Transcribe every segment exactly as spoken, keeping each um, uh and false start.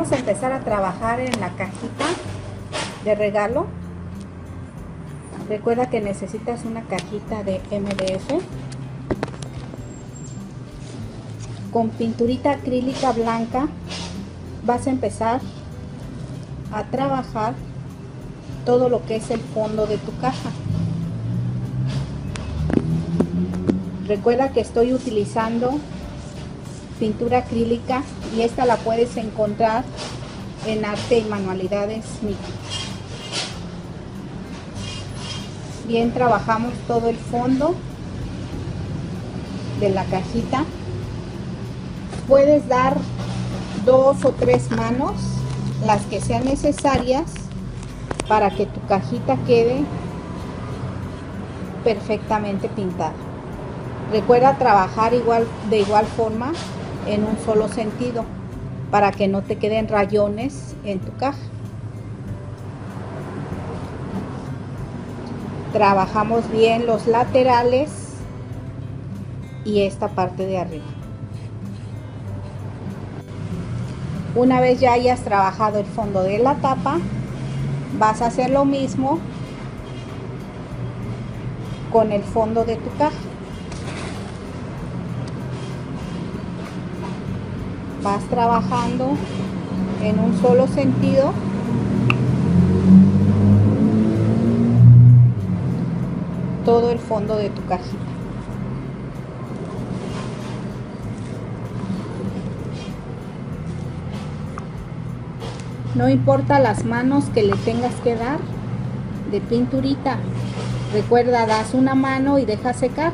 Vamos a empezar a trabajar en la cajita de regalo. Recuerda que necesitas una cajita de M D F con pinturita acrílica blanca. Vas a empezar a trabajar todo lo que es el fondo de tu caja. Recuerda que estoy utilizando pintura acrílica y esta la puedes encontrar en Arte y Manualidades Miki. Bien, trabajamos todo el fondo de la cajita. Puedes dar dos o tres manos, las que sean necesarias, para que tu cajita quede perfectamente pintada. Recuerda trabajar igual, de igual forma en un solo sentido, para que no te queden rayones en tu caja. Trabajamos bien los laterales y esta parte de arriba. Una vez ya hayas trabajado el fondo de la tapa, vas a hacer lo mismo con el fondo de tu caja. Vas trabajando en un solo sentido todo el fondo de tu cajita. No importa las manos que le tengas que dar de pinturita. Recuerda, das una mano y dejas secar.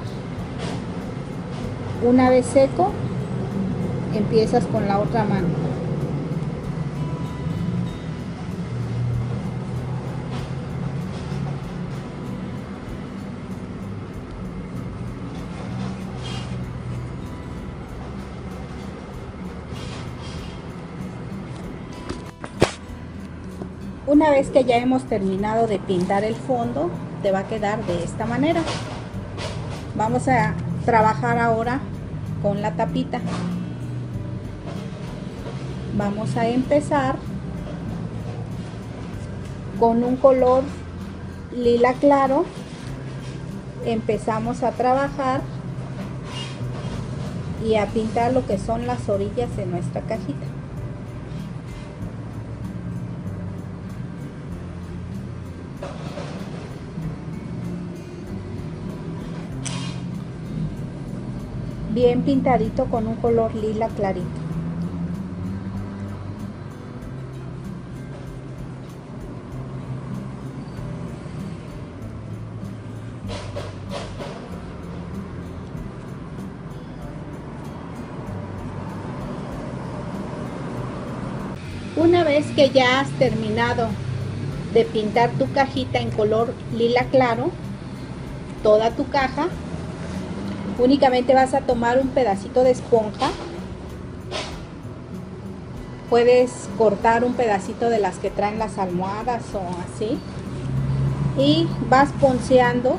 Una vez seco, empiezas con la otra mano. Una vez que ya hemos terminado de pintar el fondo, te va a quedar de esta manera. Vamos a trabajar ahora con la tapita. Vamos a empezar con un color lila claro. Empezamos a trabajar y a pintar lo que son las orillas de nuestra cajita. Bien pintadito con un color lila clarito. Una vez que ya has terminado de pintar tu cajita en color lila claro, toda tu caja, únicamente vas a tomar un pedacito de esponja. Puedes cortar un pedacito de las que traen las almohadas o así, y vas ponceando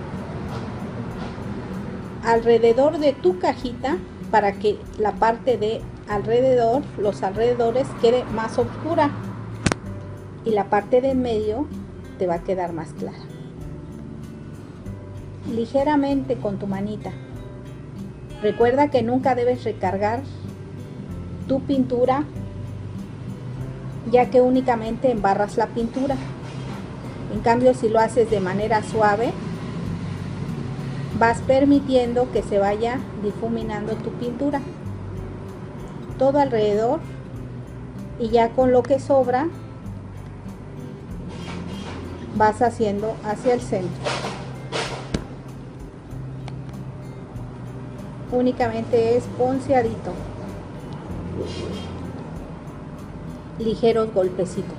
alrededor de tu cajita para que la parte de alrededor, los alrededores, quede más oscura y la parte de en medio te va a quedar más clara. Ligeramente con tu manita. Recuerda que nunca debes recargar tu pintura, ya que únicamente embarras la pintura. En cambio, si lo haces de manera suave, vas permitiendo que se vaya difuminando tu pintura todo alrededor, y ya con lo que sobra vas haciendo hacia el centro. Únicamente es ponceadito, ligeros golpecitos.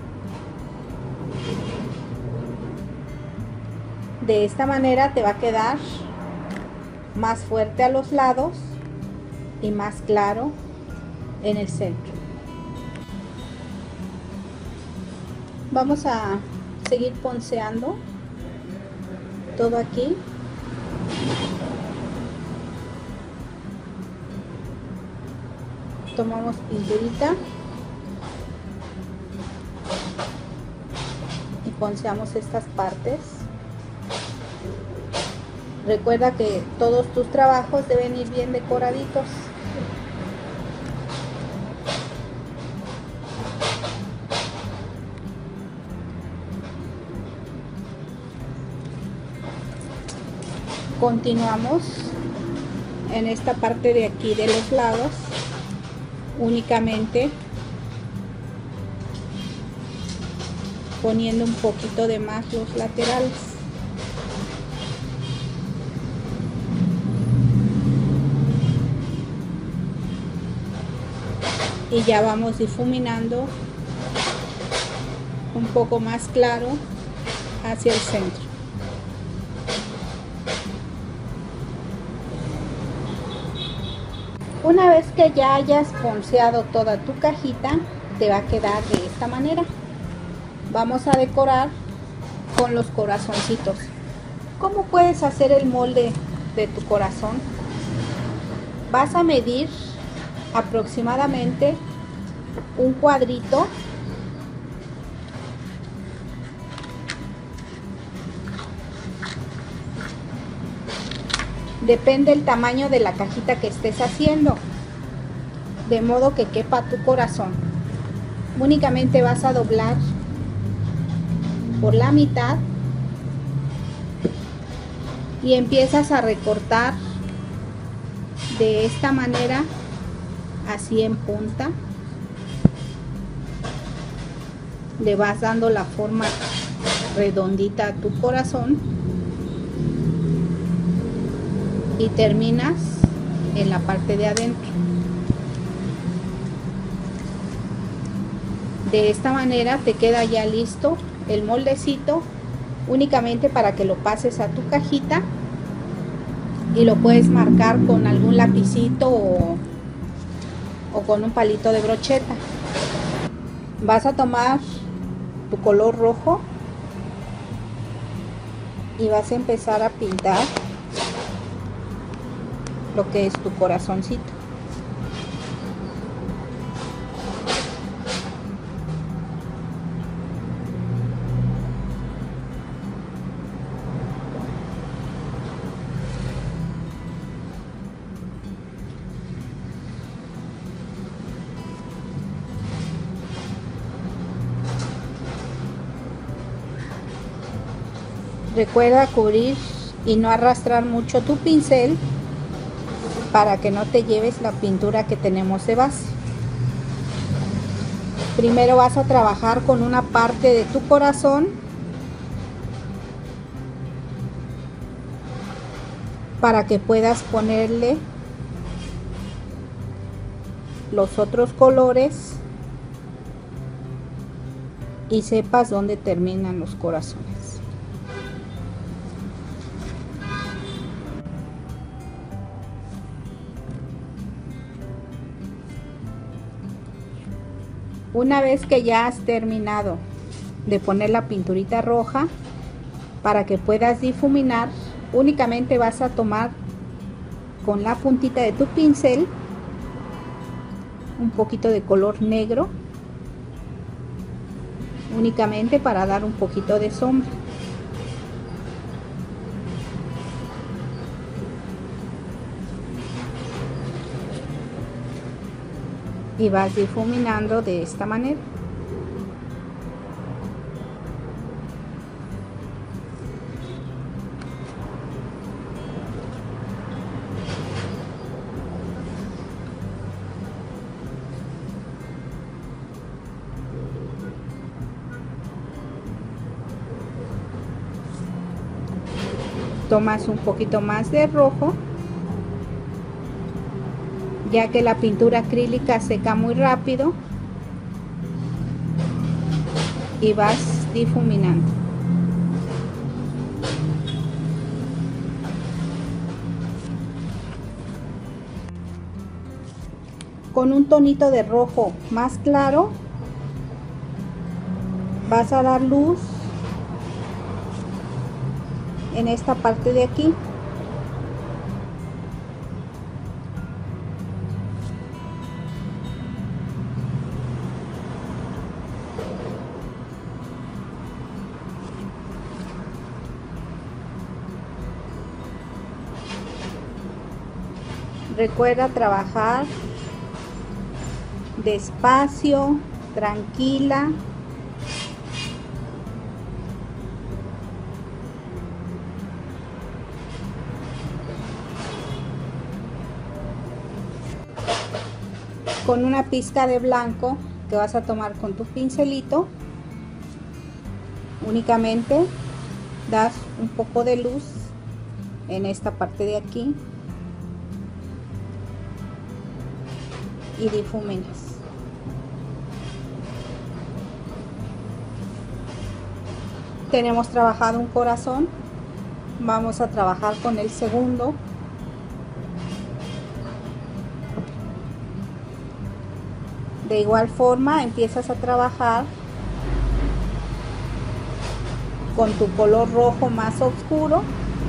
De esta manera te va a quedar más fuerte a los lados y más claro en el centro. Vamos a seguir ponceando todo aquí. Tomamos pinturita ponceamos estas partes. Recuerda que todos tus trabajos deben ir bien decoraditos. Continuamos en esta parte de aquí de los lados, únicamente poniendo un poquito de más los laterales. Y ya vamos difuminando un poco más claro hacia el centro. Una vez que ya hayas ponceado toda tu cajita, te va a quedar de esta manera. Vamos a decorar con los corazoncitos. ¿Cómo puedes hacer el molde de tu corazón? Vas a medir aproximadamente un cuadrito depende el tamaño de la cajita que estés haciendo, de modo que quepa tu corazón. Únicamente vas a doblar por la mitad y empiezas a recortar de esta manera, así en punta. Le vas dando la forma redondita a tu corazón y terminas en la parte de adentro. De esta manera te queda ya listo el moldecito, únicamente para que lo pases a tu cajita y lo puedes marcar con algún lapicito o, o con un palito de brocheta. Vas a tomar tu color rojo y vas a empezar a pintar lo que es tu corazoncito. Recuerda cubrir y no arrastrar mucho tu pincel para que no te lleves la pintura que tenemos de base. Primero vas a trabajar con una parte de tu corazón para que puedas ponerle los otros colores y sepas dónde terminan los corazones. Una vez que ya has terminado de poner la pinturita roja, para que puedas difuminar, únicamente vas a tomar con la puntita de tu pincel un poquito de color negro, únicamente para dar un poquito de sombra. Y vas difuminando de esta manera. Tomas un poquito más de rojo, ya que la pintura acrílica seca muy rápido, y vas difuminando. Con un tonito de rojo más claro vas a dar luz en esta parte de aquí. Recuerda trabajar despacio, tranquila. Con una pizca de blanco que vas a tomar con tu pincelito, únicamente das un poco de luz en esta parte de aquí y difuminas. Tenemos trabajado un corazón, vamos a trabajar con el segundo. De igual forma empiezas a trabajar con tu color rojo más oscuro.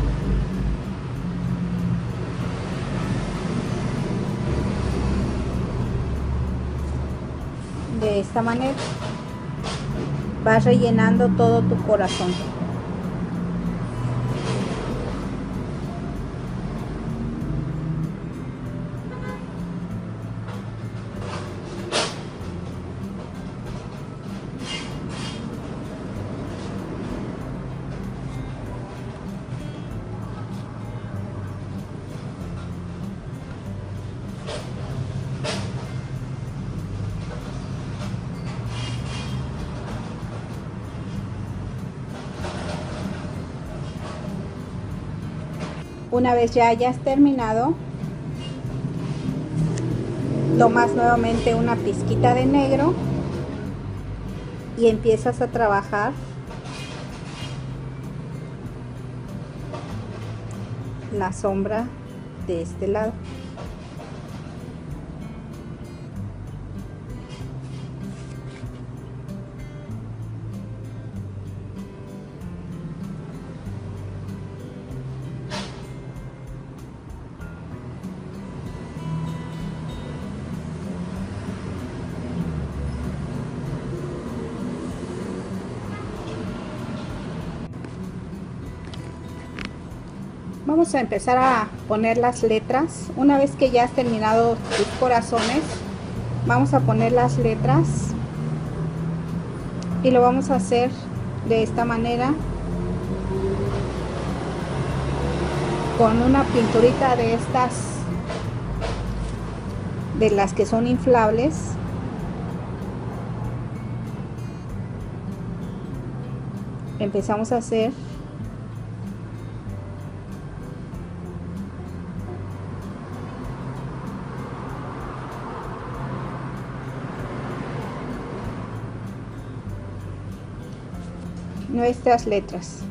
De esta manera vas rellenando todo tu corazón. Una vez ya hayas terminado, tomas nuevamente una pizquita de negro y empiezas a trabajar la sombra de este lado. Vamos a empezar a poner las letras. Una vez que ya has terminado tus corazones, vamos a poner las letras y lo vamos a hacer de esta manera, con una pinturita de estas, de las que son inflables. Empezamos a hacer nuestras letras.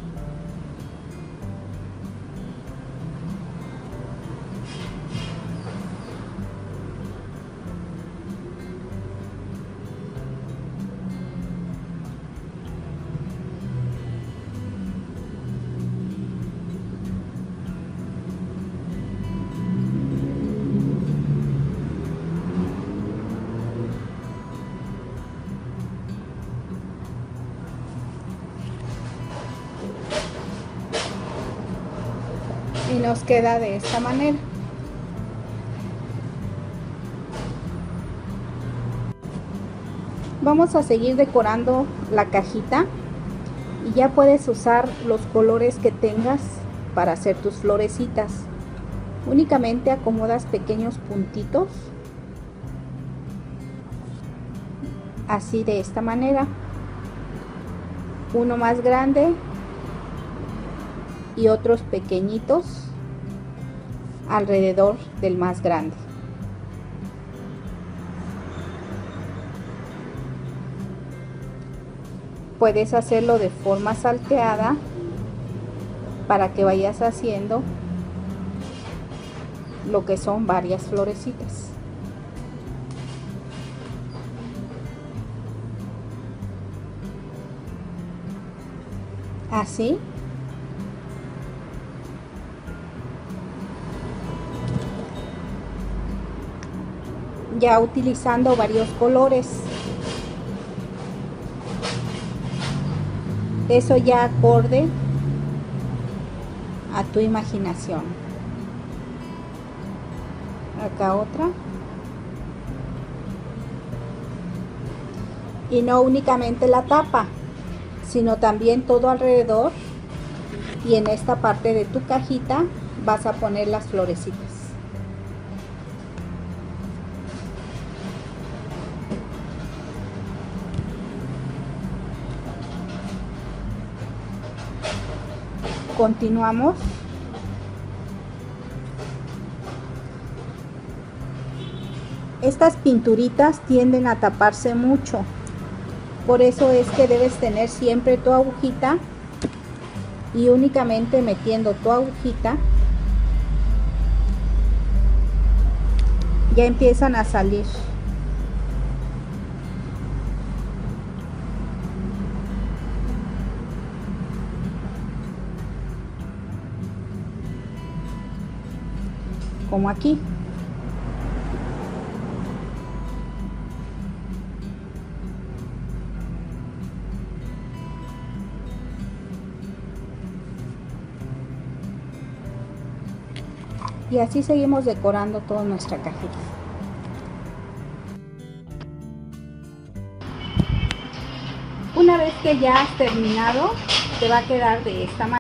Y nos queda de esta manera. Vamos a seguir decorando la cajita y ya puedes usar los colores que tengas para hacer tus florecitas. Únicamente acomodas pequeños puntitos, así, de esta manera, uno más grande y otros pequeñitos alrededor del más grande. Puedes hacerlo de forma salteada para que vayas haciendo lo que son varias florecitas. Así. Ya utilizando varios colores. Eso ya acorde a tu imaginación. Acá otra. Y no únicamente la tapa, sino también todo alrededor, y en esta parte de tu cajita vas a poner las florecitas. Continuamos. Estas pinturitas tienden a taparse mucho, por eso es que debes tener siempre tu agujita, y únicamente metiendo tu agujita ya empiezan a salir. Como aquí. Y así seguimos decorando toda nuestra cajita. Una vez que ya has terminado, te va a quedar de esta manera.